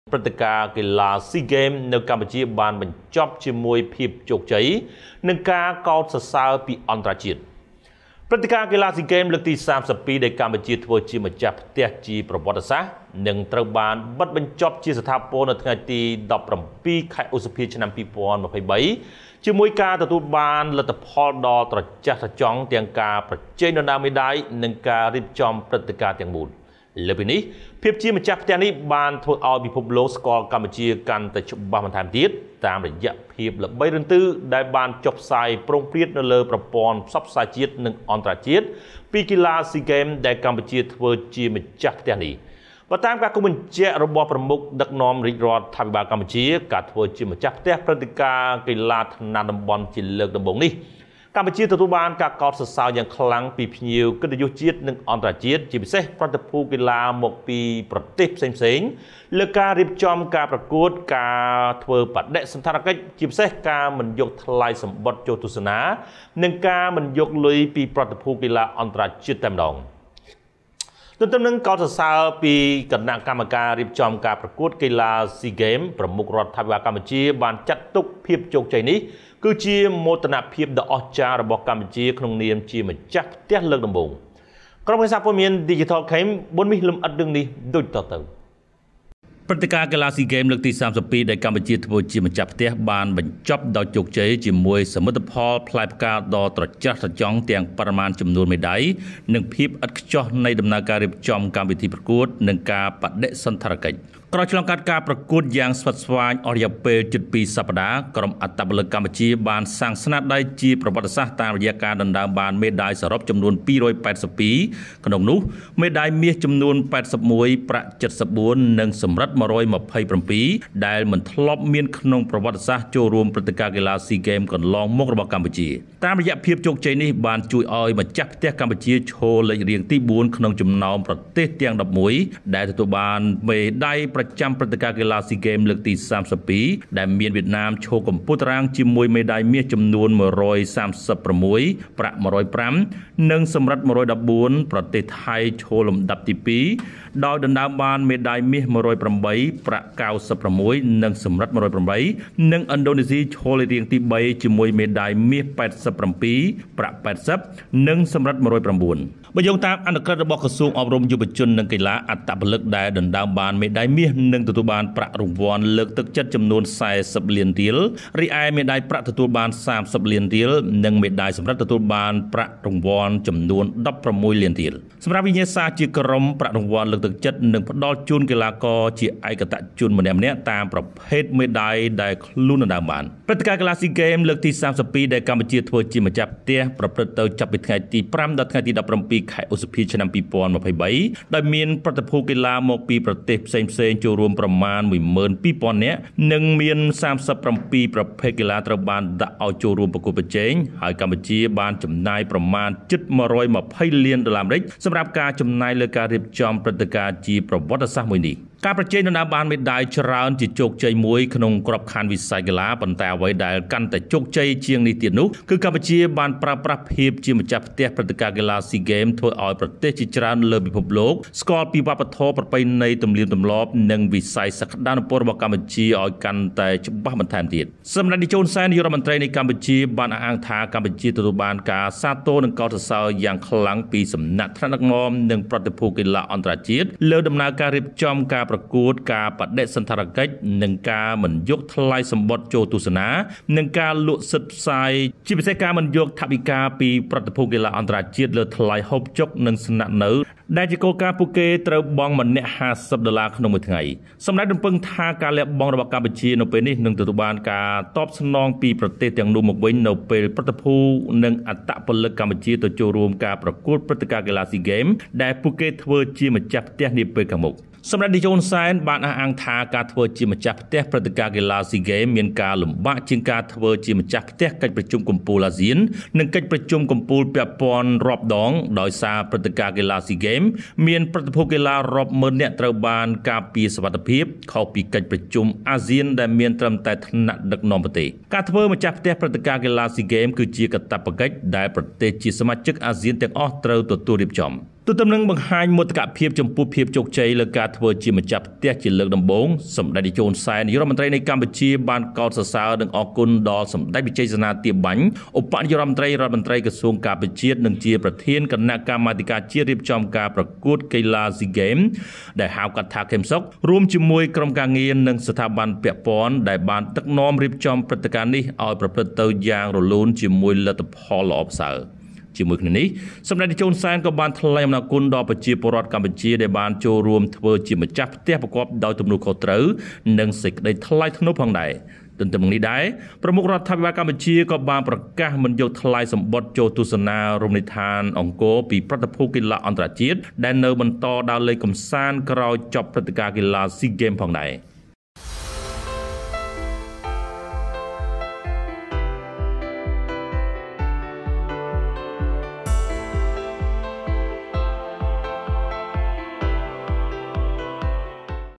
ព្រឹត្តិការណ៍កីឡា SEA Games នៅកម្ពុជាបានបញ្ចប់ជាមួយភាពជោគជ័យនិងការកោតសរសើរពីអន្តរជាតិព្រឹត្តិការណ៍កីឡា SEA Games លើកទី32ដែលកម្ពុជាធ្វើជាម្ចាស់ផ្ទះជាប្រវត្តិសាស្ត្រនឹងត្រូវបានបិទបញ្ចប់ជាស្ថាពរនៅថ្ងៃទី17ខែឧសភាឆ្នាំ2023ជាមួយការទទួលបានលទ្ធផលដ៏ត្រចះត្រចង់ទាំងការប្រជែងដណ្ដើមមេដាយនិងការរៀបចំព្រឹត្តិការណ៍ទាំងមូលលើពីនេះភាពជាម្ចាស់ផ្ទះនេះបានធ្វើឲ្យពិភពលោកស្គាល់កម្ពុជាកាន់តែច្បាស់បន្ថែមទៀតតាមរយៈភាពល្បីរន្ទឺដែលបានចុះផ្សាយប្រងព្រាតនៅលើប្រព័ន្ធផ្សព្វផ្សាយជាតិនិងអន្តរជាតិពីកីឡា SEA Games ដែលកម្ពុជាធ្វើជាម្ចាស់ផ្ទះនេះបើតាមការគូបញ្ជាក់របស់ប្រមុខដឹកនាំរាជរដ្ឋាភិបាលកម្ពុជាការធ្វើជាម្ចាស់ផ្ទះព្រឹត្តិការណ៍កីឡាថ្នាក់តំបន់ជាលើកដំបូងនេះកម្ពុជាទទួលបានការកោតសរសើរយ៉ាងខ្លាំងពីភ្ញៀវកិត្តិយសជាតិនិងអន្តរជាតិជាពិសេសប្រតិភូកីឡាមកពីប្រទេសផ្សេងៗលើការរៀបចំការប្រកួតការធ្វើបដិសណ្ឋារកិច្ចជាពិសេសការមិនយកថ្លៃសម្បត្តិចូលទស្សនានិងការមិនយកលុយពីប្រតិភូកីឡាអន្តរជាតិតែម្ដងទន្ទឹមនឹងកោតសរសើរពីគណៈកម្មការរៀបចំការប្រកួតកីឡា SEA Games ប្រមុខរដ្ឋាភិបាលកម្ពុជាបានចាត់ទុកភាពជោគជ័យនេះគឺជាមោទនភាពដ៏អស្ចារ្យរបស់កម្ពុជាក្នុងនាមជាម្ចាស់ផ្ទះលើកដំបូងក្រុមការព័ត៌មាន Digital Cam បុនមីលំអិតរឿងនេះដូចតទៅព្រឹត្តិការណ៍កីឡា SEA Games លើកទី32ដែលកម្ពុជាធ្វើជាម្ចាស់ផ្ទះបានបញ្ចប់ដោយជោគជ័យជាមួយសមិទ្ធផលផ្លែផ្កាដ៏ត្រចះត្រចង់ទាំងបរិមាណចំនួនមេដាយនិងភាពឥតខ្ចោះនៃដំណើរការរៀបចំកម្មវិធីប្រកួតនិងការបដិសណ្ឋារកិច្ចក្រោយឆ្លងកាត់ការប្រកួតយ៉ាងស្វិតស្វាញអស់រយៈពេលជិត2សប្តាហ៍ក្រុមអត្តពលិកកម្ពុជាបានសាងស្នាដៃជាប្រវត្តិសាស្ត្រតាមរយៈការដណ្ដើមបានមេដាយសរុបចំនួន282ក្នុងនោះមេដាយមាសចំនួន81ប្រាក់74និងសំរឹទ្ធ127ដែលមិនធ្លាប់មានក្នុងប្រវត្តិសាស្ត្រចូលរួមព្រឹត្តិការណ៍កីឡា SEA Games កន្លងមករបស់កម្ពុជាតាមរយៈភាពជោគជ័យនេះបានជួយឲ្យម្ចាស់ផ្ទះកម្ពុជាឈរលេខរៀងទី4ក្នុងចំណោមប្រទេសទាំង11ដែលទទួលបានមេដាយប្រចាំព្រឹត្តិការណ៍កីឡា SEA Games លើកទី32ដែលមានវៀតណាមឈរកំពូលតារាងជាមួយមេដាយមាសចំនួន136ប្រាក់105និងសំរឹទ្ធ114ប្រទេសថៃឈរលំដាប់ទី2ដោយដណ្ដើមបានមេដាយមាស108ប្រាក់96និងសំរឹទ្ធ108និងឥណ្ឌូនេស៊ីឈរលេខរៀងទី3ជាមួយមេដាយមាស87ប្រាក់80និងសំរឹទ្ធ109បើយោងតាមអនុក្រឹត្យរបស់ក្រសួងអប់រំយុវជននិងកីឡាអត្តពលិកដែលដណ្ដើមបានមេដាយមាសនឹងទទួលបានប្រាក់រង្វាន់លើកទឹកចិត្តចំនួន40លានរៀលរីឯមេដាយប្រាក់ទទួលបាន30លានរៀលនិងមេដាយសំរឹទ្ធទទួលបានប្រាក់រង្វាន់ចំនួន16លានរៀលសម្រាប់វិញ្ញាសាជាក្រុមប្រាក់រង្វាន់លើកទឹកចិត្តនឹងផ្ដល់ជូនកីឡាករជាឯកតេជនម្នាក់ៗតាមប្រភេទមេដាយដែលខ្លួនដណ្ដើមបានព្រឹត្តិការណ៍កីឡា SEA Games លើកទី32ដែលកម្ពុជាធ្វើជាម្ចាស់ផ្ទះប្រព្រឹត្តទៅចាប់ពីថ្ងៃទី5ដល់ថ្ងៃទី17ខែឧសភាឆ្នាំ2023ដោយមានប្រតិភូកីឡាមកពីប្រទេសផ្សេងៗចូលរួមប្រមាណ 12,000 នាក់និងមាន37ប្រភេទកីឡាត្រូវបានដាក់ឲ្យចូលរួមប្រកួតប្រជែងហើយកម្ពុជាបានចំណាយប្រមាណជិត120លានដុល្លារអាមេរិកសម្រាប់ការចំណាយលើការរៀបចំព្រឹត្តិការណ៍ជាប្រវត្តិសាស្ត្រមួយនេះការប្រជែងដណ្ដើមបានមេដាយច្រើនជាជោគជ័យមួយក្នុងក្របខ័ណ្ឌវិស័យកីឡាប៉ុន្តែអ្វីដែលកាន់តែជោគជ័យជាងនេះទៀតនោះគឺកម្ពុជាបានប្រើប្រាស់ភាពជាម្ចាស់ផ្ទះព្រឹត្តិការណ៍កីឡា SEA Games ធ្វើឲ្យប្រទេសជាច្រើនលើពិភពលោកស្គាល់ពីវប្បធម៌ប្រពៃណីទំនៀមទម្លាប់និងវិស័យសក្តានុពលរបស់កម្ពុជាឲ្យកាន់តែច្បាស់បន្ថែមទៀតសម្ដេចនាយកហ៊ុនសែននាយករដ្ឋមន្ត្រីនៃកម្ពុជាបានអះអាងថាកម្ពុជាទទួលបានការសាទរនិងកោតសរសើរយ៉ាងខ្លាំងពីសំណាក់ថ្នាក់ដឹកនាំនិងប្រតិភូកីឡាអន្តរជាតិលើដំណើរការរៀបចំការប្រកួតការបដិសណ្ឋារកិច្ចនិងការមិនយកថ្លៃសម្បត្តិចូលទស្សនានិងការលក់សិទ្ធិផ្សាយជាពិសេសការមិនយកថវិកាពីប្រតិភូកីឡាអន្តរជាតិលើថ្លៃហូបចុកនិងស្នាក់នៅដែលជាគោលការណ៍ពួកគេត្រូវបង់ម្នាក់$50ក្នុងមួយថ្ងៃសម្ដេចរំពឹងថាការលះបង់របស់កម្ពុជានៅពេលនេះនឹងទទួលបានការតបស្នងពីប្រទេសទាំងនោះមកវិញនៅពេលប្រតិភូនិងអត្តពលិកកម្ពុជាទៅចូលរួមការប្រកួតព្រឹត្តិការណ៍កីឡា SEA Games ដែលពួកគេធ្វើជាម្ចាស់ផ្ទះនាពេលខាងមុខសម្ដេចនាយកហ៊ុនសែនបានអះអាងថាការធ្វើជាម្ចាស់ផ្ទះព្រឹត្តិការណ៍កីឡា SEA Games មានការលំបាកជាងការធ្វើជាម្ចាស់ផ្ទះកិច្ចប្រជុំកំពូលអាស៊ាននិងកិច្ចប្រជុំកំពូលពាក់ព័ន្ធរាប់ដងដោយសារព្រឹត្តិការណ៍កីឡា SEA Games មានប្រតិភូកីឡារាប់ម៉ឺននាក់ត្រូវបានការពារសុវត្ថិភាពខុសពីកិច្ចប្រជុំអាស៊ានដែលមានត្រឹមតែថ្នាក់ដឹកនាំប្រទេសការធ្វើម្ចាស់ផ្ទះព្រឹត្តិការណ៍កីឡា SEA Games គឺជាកាតព្វកិច្ចដែលប្រទេសជាសមាជិកអាស៊ានទាំងអស់ត្រូវទទួលរៀបចំទទន្ទឹមនឹងបង្ហាញមោទកភាពចំពោះភាពជោគជ័យលើការធ្វើជាម្ចាស់ផ្ទះជាលើកដំបូងសម្ដេចនាយកហ៊ុនសែននាយករដ្ឋមន្ត្រីនៃកម្ពុជាបានកោតសរសើរនិងអរគុណដល់សម្ដេចវិជ័យសនាទាបាញ់ឧបនាយករដ្ឋមន្ត្រីរដ្ឋមន្ត្រីក្រសួងការពារជាតិនិងជាប្រធានគណៈកម្មាធិការជាតិរៀបចំការប្រកួតកីឡាស៊ីហ្គេមដែលហៅកាត់ថាខេមសុករួមជាមួយក្រុមការងារនិងស្ថាប័នពាក់ព័ន្ធដែលបានដឹកនាំរៀបចំព្រឹត្តិការណ៍នេះឲ្យប្រព្រឹត្តទៅយ៉ាងរលូនជាមួយលទ្ធផលល្អប្រសើរជាមួយគ្នានេះសម្ដេចនាយកហ៊ុនសែនក៏បានថ្លែងអំណរគុណដល់ប្រជាពលរដ្ឋកម្ពុជាដែលបានចូលរួមធ្វើជាម្ចាស់ផ្ទះប្រកបដោយទំនួលខុសត្រូវនិងសេចក្តីថ្លៃថ្នូរផងដែរទន្ទឹមនឹងនេះដែរប្រមុខរដ្ឋាភិបាលកម្ពុជាក៏បានប្រកាសមិនយកថ្លៃសម្បត្តិចូលទស្សនារមណីយដ្ឋានអង្គរពីព្រឹត្តិភូមិកីឡាអន្តរជាតិដែលនៅបន្តដើរលេងកម្សាន្តក្រោយចប់ព្រឹត្តិការណ៍កីឡាស៊ីហ្គេមផងដែរ